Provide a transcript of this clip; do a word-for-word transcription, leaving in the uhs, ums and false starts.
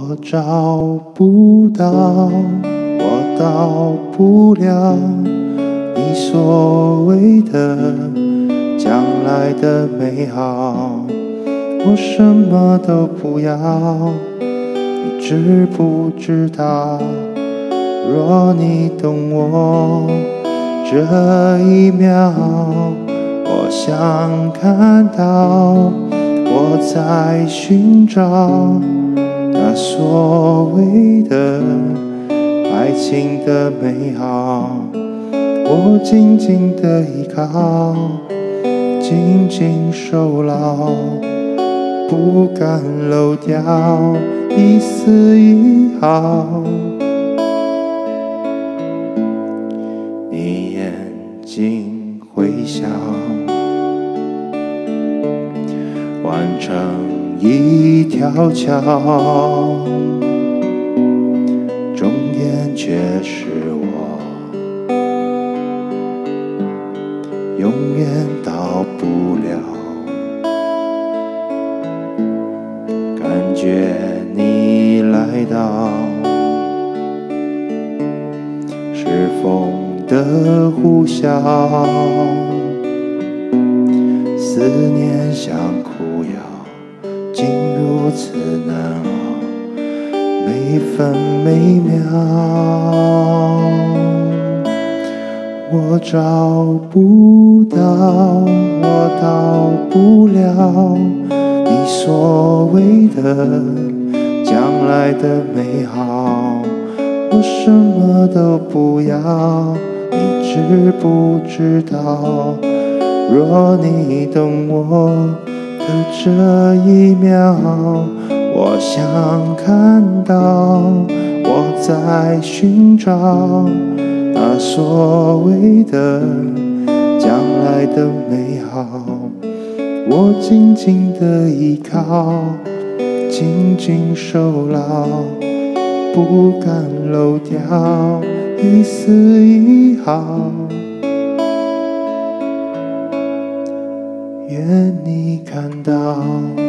我找不到，我到不了你所谓的将来的美好。我什么都不要，你知不知道？若你懂我这一秒，我想看到我在寻找那所谓的爱情的美好。我紧紧的依靠，紧紧守牢，不敢漏掉一丝一毫。你眼睛会笑，完成一条桥，终点却是我永远到不了。感觉你来到，是风的呼啸，思念像苦药，竟如此难熬，每分每秒。我找不到，我到不了你所谓的将来的美好。我什么都不要，你知不知道？若你懂我的这一秒，我想看到我在寻找那所谓的将来的美好。我紧紧的依靠，紧紧守牢，不敢漏掉一丝一毫。愿你看到。